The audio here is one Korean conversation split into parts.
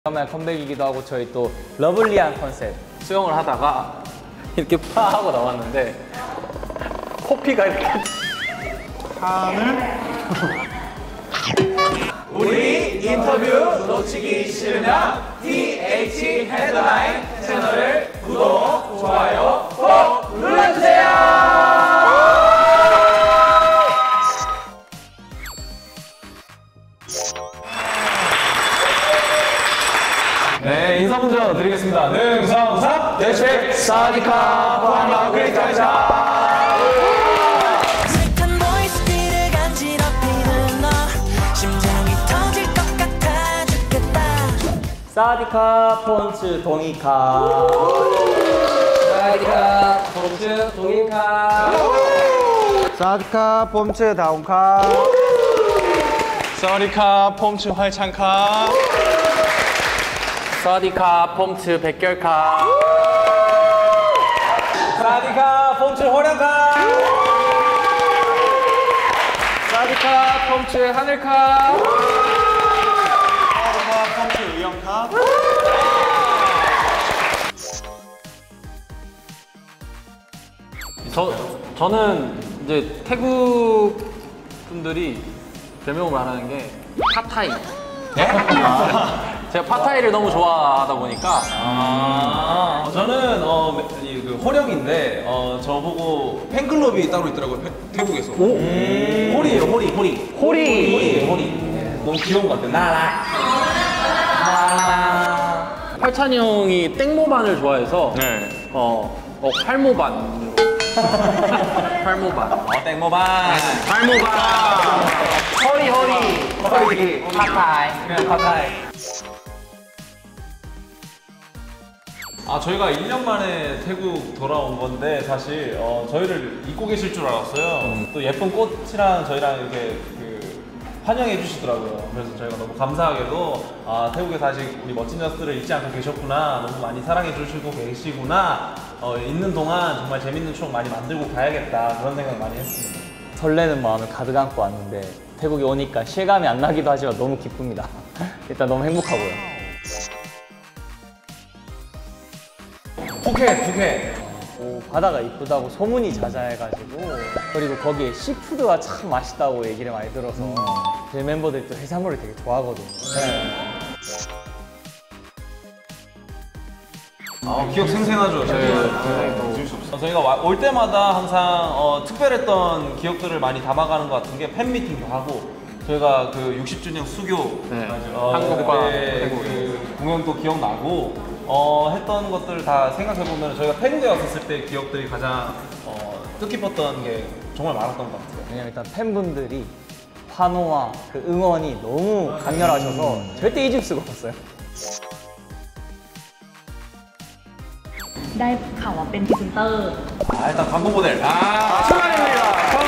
오랜만에 컴백이기도 하고 저희 또 러블리한 컨셉 수영을 하다가 이렇게 파 하고 나왔는데 코피가 이렇게 판을 우리 인터뷰 놓치기 싫으면 TH 헤드라인 채널을 구독, 좋아요 꼭 눌러주세요. 네, 인사 먼저 드리겠습니다. 능성사 대책 사디카 포항 그레이트입니다. 어색한 보이스피를 간지럽히는 너 심장이 터질 것 같아 죽겠다. 사디카 폰츠 동이카 사디카 폰츠 동이카 사디카 폼츠 다운카 사디카 폼츠 활창카 사디카 폼츠 백결카 사디카 폼츠 호량카 사디카 폼츠 하늘카 사디카 폼츠 의형카 저는 이제 태국 분들이 별명을 말하는 게 팟타이. 제가 팟타이를 너무 좋아하다 보니까 저는 그 호령인데 저보고 팬클럽이 따로 있더라고요. 태국에서. 호리예요, 호리. 호리. 너무 귀여운 것 같아요. 나라. 팔찬이 형이 땡모반을 좋아해서 팔모반으로 팔모반 땡모반. 팔모반 허리 팟타이 저희가 1년 만에 태국 돌아온 건데 사실 저희를 잊고 계실 줄 알았어요. 또 예쁜 꽃이랑 저희랑 이렇게 환영해 주시더라고요. 그래서 저희가 너무 감사하게도 태국에서 아직 우리 멋진 녀석들을 잊지 않고 계셨구나, 너무 많이 사랑해 주시고 계시구나, 있는 동안 정말 재밌는 추억 많이 만들고 가야겠다, 그런 생각 많이 했습니다. 설레는 마음을 가득 안고 왔는데 태국에 오니까 실감이 안 나기도 하지만 너무 기쁩니다. 일단 너무 행복하고요. 푸켓. 바다가 이쁘다고 소문이 자자해가지고, 그리고 거기에 시푸드가 참 맛있다고 얘기를 많이 들어서 제 멤버들이 또 해산물을 되게 좋아하거든요. 기억 생생하죠. 저희가 올 때마다 항상 특별했던 기억들을 많이 담아가는 것 같은 게 팬미팅도 하고, 저희가 그 60주년 수교 한국과 그때 그 공연도 기억나고 했던 것들을 다 생각해보면 저희가 태국에 왔었을 때 기억들이 가장 뜻깊었던 게 정말 많았던 것 같아요. 왜냐면 일단 팬분들이 환호와 그 응원이 너무 강렬하셔서 절대 잊을 수가 없어요. ได้ข่าวว่าเป็นพรีเซนเตอร์ 일단 광고 모델. 축하드립니다.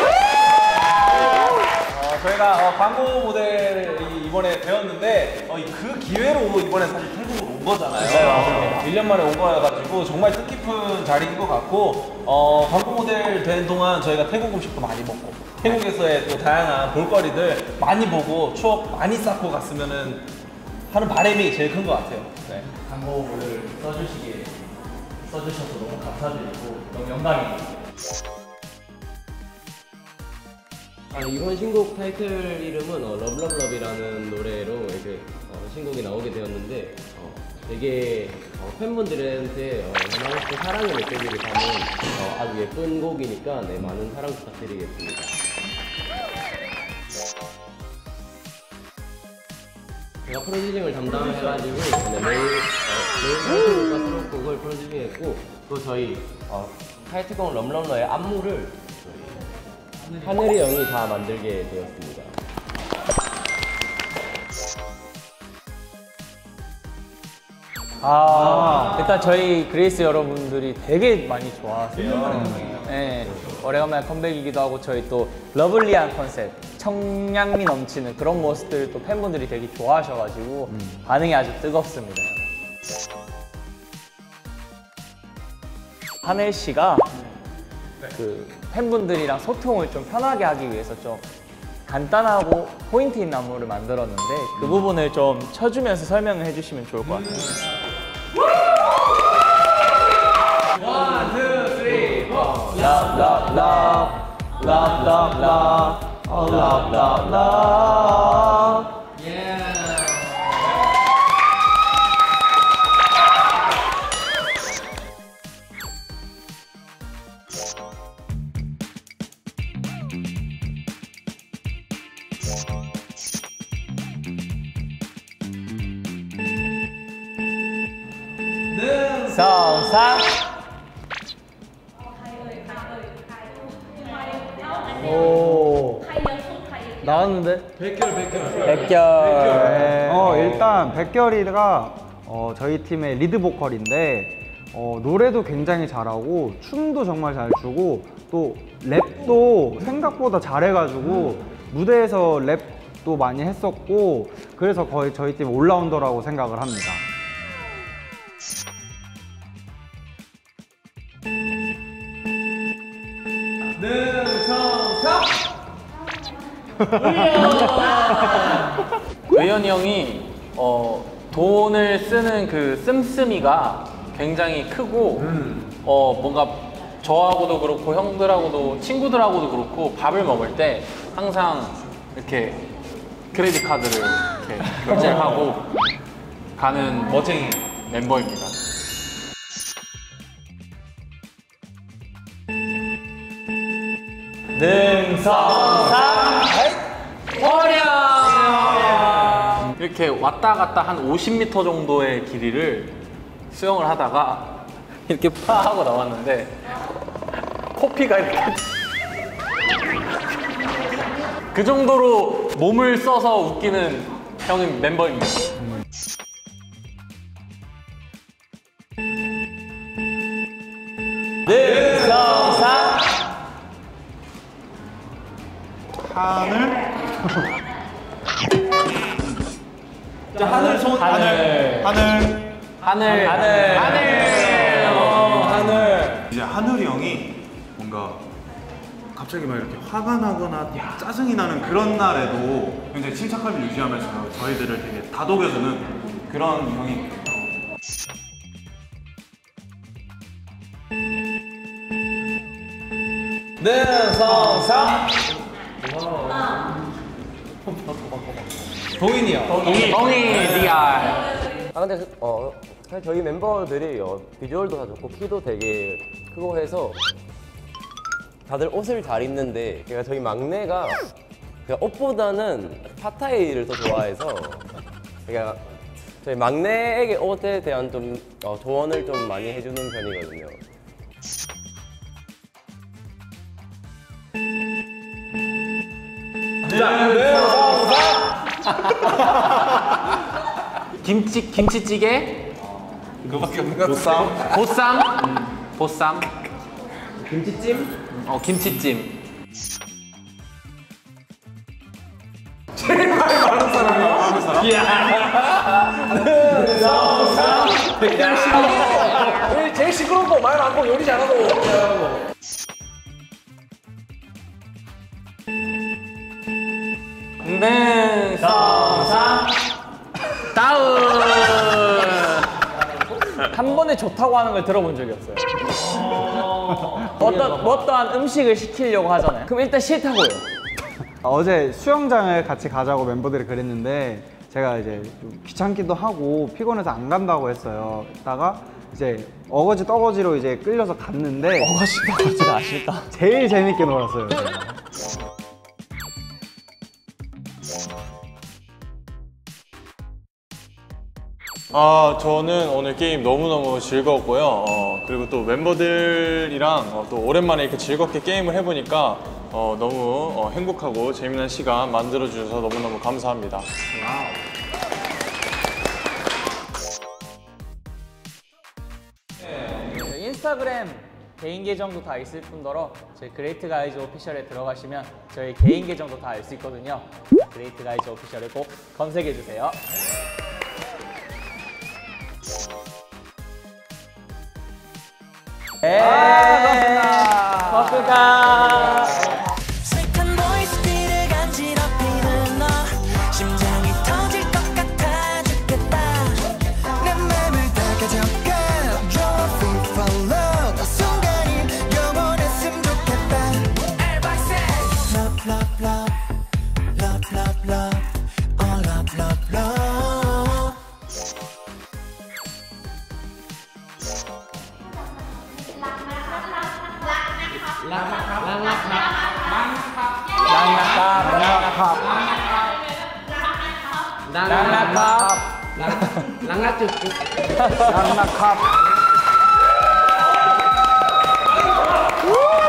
저희가 광고 모델이 이번에 되었는데 그 기회로 이번에 사실 태국으로 온 거잖아요. 네, 맞습니다. 1년 만에 온 거여가지고 정말 뜻깊은 자리인 것 같고, 광고 모델 되는 동안 저희가 태국 음식도 많이 먹고 태국에서의 또 다양한 볼거리들 많이 보고 추억 많이 쌓고 갔으면 하는 바람이 제일 큰 것 같아요. 네. 광고를 써주셔서 너무 감사드리고 너무 영광입니다. 이번 신곡 타이틀 이름은 러브러브러브이라는 노래로 이렇게 신곡이 나오게 되었는데 되게 팬분들한테 많은 사랑의 메시지를 담은 아주 예쁜 곡이니까 많은 사랑 부탁드리겠습니다. 제가 프로듀싱을 담당해가지고 매일 타이틀곡과 수록곡을 프로듀싱했고, 또 저희 타이틀곡 럼럼러의 안무를 하늘이 형이 다 만들게 되었습니다. 일단 저희 그레이스 여러분들이 되게 많이 좋아하세요. 네, 오래간만에 컴백이기도 하고 저희 또 러블리한 컨셉, 청량미 넘치는 그런 모습들을 또 팬분들이 되게 좋아하셔가지고 반응이 아주 뜨겁습니다. 하늘 씨가 그 팬분들이랑 소통을 좀 편하게 하기 위해서 좀 간단하고 포인트 있는 안무를 만들었는데 그 부분을 좀 쳐주면서 설명을 해주시면 좋을 것 같아요. Love, love, love, love, love, love, oh, love, love, love. 성상. 오. 나왔는데? 백결. 일단 백결이가 저희 팀의 리드 보컬인데 노래도 굉장히 잘하고 춤도 정말 잘 추고 또 랩도 생각보다 잘해가지고 무대에서 랩도 많이 했었고 그래서 거의 저희 팀 올라운더라고 생각을 합니다. 의연이 형이 돈을 쓰는 그 씀씀이가 굉장히 크고 뭔가 저하고도 그렇고 형들하고도 친구들하고도 그렇고 밥을 먹을 때 항상 이렇게 크레딧 카드를 이렇게 결제를 하고 가는 멋쟁이 멤버입니다. 능성상 화량 이렇게 왔다 갔다 한 50m 정도의 길이를 수영을 하다가 이렇게 파 하고 나왔는데 코피가 이렇게 그 정도로 몸을 써서 웃기는 형인 멤버입니다. 능성상 하늘. 자, 하늘 손. 하늘. 하늘. 이제 하늘이 형이 뭔가 갑자기 막 이렇게 화가 나거나 짜증이 나는 그런 날에도 굉장히 침착함을 유지하면서 저희들을 되게 다독여주는 그런 형이. 능성상 동인이요. 동이 DR. 근데 사실 저희 멤버들이 비주얼도 다 좋고 키도 되게 크고 해서 다들 옷을 잘 입는데 그러니까 저희 막내가 그러니까 옷보다는 팟타이를 더 좋아해서 그러니까 저희 막내에게 옷에 대한 좀 조언을 좀 많이 해주는 편이거든요. 김치찌개. 그거밖에 없는 것 같아. 보쌈. 김치찜. 김치찜. 제일 많이 말하는 사람이야. 제일 시끄러운 거 말 많고 요리 잘하고. 능성상 다운. 한 번에 좋다고 하는 걸 들어본 적이 없어요. 어떠한 음식을 시키려고 하잖아요. 그럼 일단 싫다고요. 어제 수영장을 같이 가자고 멤버들이 그랬는데 제가 이제 좀 귀찮기도 하고 피곤해서 안 간다고 했어요. 이따가 이제 어거지 떠거지로 이제 끌려서 갔는데 어거지가 아쉽다. 제일 재밌게 놀았어요. 제가. 저는 오늘 게임 너무너무 즐거웠고요. 그리고 또 멤버들이랑 또 오랜만에 이렇게 즐겁게 게임을 해보니까 너무 행복하고 재미난 시간 만들어주셔서 너무너무 감사합니다. 인스타그램 개인 계정도 다 있을 뿐더러 저희 그레이트 가이즈 오피셜에 들어가시면 저희 개인 계정도 다 알 수 있거든요. 그레이트 가이즈 오피셜에 꼭 검색해주세요. 고맙습니다. 슬픈 보이스피를 간지럽 랑락컵